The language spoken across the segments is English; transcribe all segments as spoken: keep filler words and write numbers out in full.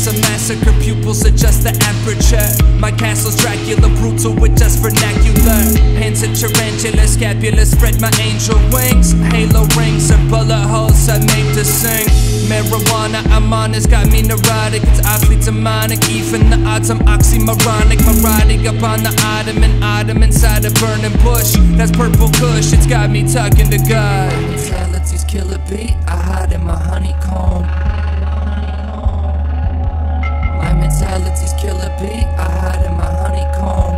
a massacre, pupils adjust the aperture. My castle's Dracula, brutal with just vernacular. Hands of tarantula, scapula, spread my angel wings. Halo rings are bullet holes I made to sing. Marijuana I'm on has got me neurotic, it's awfully demonic. Even the odds I'm oxymoronic. I'm riding up on the ottoman, autumn inside a burning bush. That's purple kush, it's got me talking to God. Mentality's killer beat, I hide in my honeycomb. My mentality's killer beat, I hide in my honeycomb.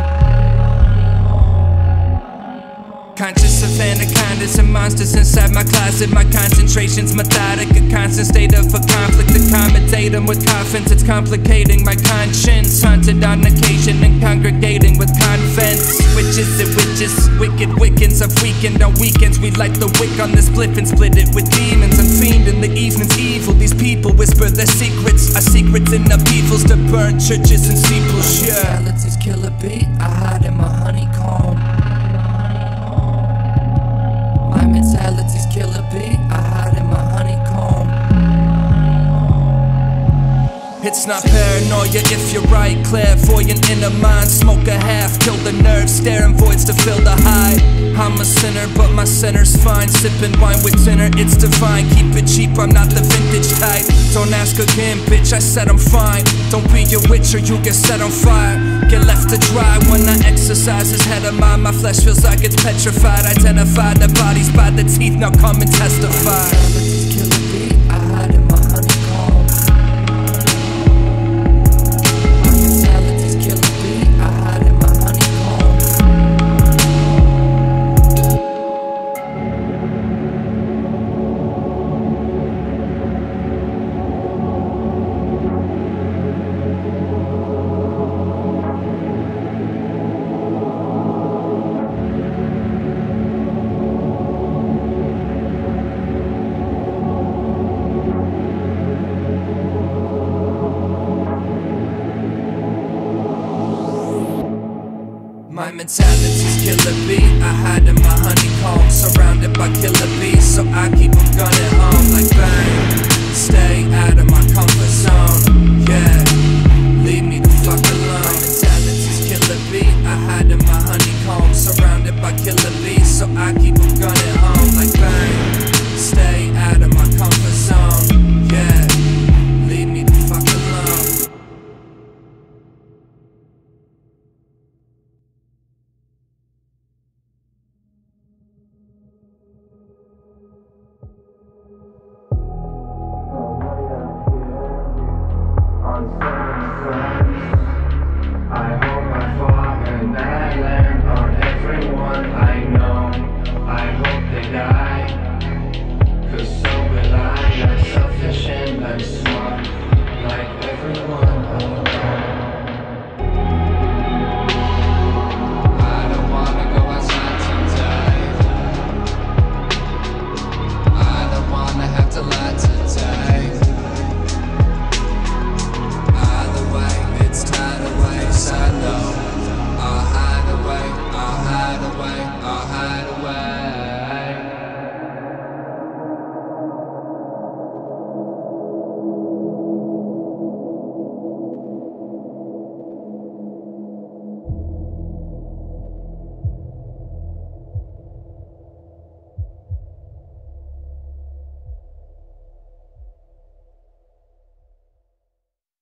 Conscious of anacondas and monsters inside my closet. My concentration's methodic, a constant state of a conflict. Accommodate them with coffins, it's complicating my conscience. Haunted on occasion and congregating with convents. Witches and witches, wicked Wiccans have weakened on weekends. We light the wick on the spliff and split it with demons. I'm fiend in the evening's evil. These people whisper their secrets. Our secrets in the peoples to burn churches and steeples, yeah. Mentality's killer beat, I hide in my honeycomb. My mentality's killer beat, I hide in my honeycomb. It's not paranoia if you're right, clairvoyant in a mind. Smoke a half, kill the nerves, staring voids to fill the high. I'm a sinner, but my center's fine. Sipping wine with dinner, it's divine. Keep it cheap, I'm not the vintage type. Don't ask again, bitch, I said I'm fine. Don't be a witch or you'll get set on fire. Get left to dry when I exercise this head of mine. My flesh feels like it's petrified. Identify the bodies by the teeth, now come and testify. Mentality's killer beat, I hide in my honeycomb. My mentality's killer beat, I hide in my honeycomb. My mentality's killer bee, I hide in my honeycomb. Surrounded by killer bees, so I keep them gunning home like bang. Stay out of my comfort zone.